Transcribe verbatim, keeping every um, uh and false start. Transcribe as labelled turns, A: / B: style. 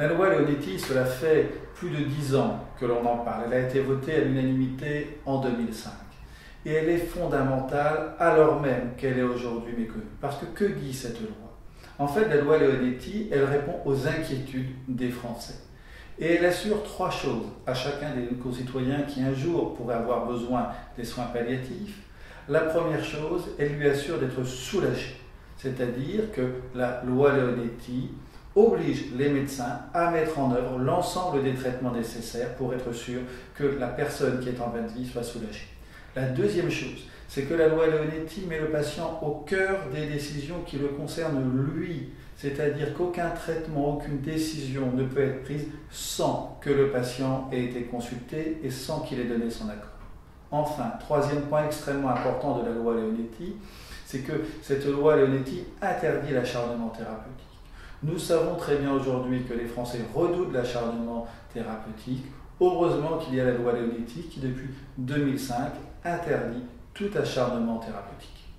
A: La loi Leonetti, cela fait plus de dix ans que l'on en parle. Elle a été votée à l'unanimité en deux mille cinq. Et elle est fondamentale alors même qu'elle est aujourd'hui méconnue. Parce que que dit cette loi? En fait, la loi Leonetti, elle répond aux inquiétudes des Français. Et elle assure trois choses à chacun des concitoyens qui un jour pourraient avoir besoin des soins palliatifs. La première chose, elle lui assure d'être soulagé. C'est-à-dire que la loi Leonetti oblige les médecins à mettre en œuvre l'ensemble des traitements nécessaires pour être sûr que la personne qui est en fin de vie soit soulagée. La deuxième chose, c'est que la loi Leonetti met le patient au cœur des décisions qui le concernent lui. C'est-à-dire qu'aucun traitement, aucune décision ne peut être prise sans que le patient ait été consulté et sans qu'il ait donné son accord. Enfin, troisième point extrêmement important de la loi Leonetti, c'est que cette loi Leonetti interdit l'acharnement thérapeutique. Nous savons très bien aujourd'hui que les Français redoutent l'acharnement thérapeutique. Heureusement qu'il y a la loi Leonetti qui, depuis deux mille cinq, interdit tout acharnement thérapeutique.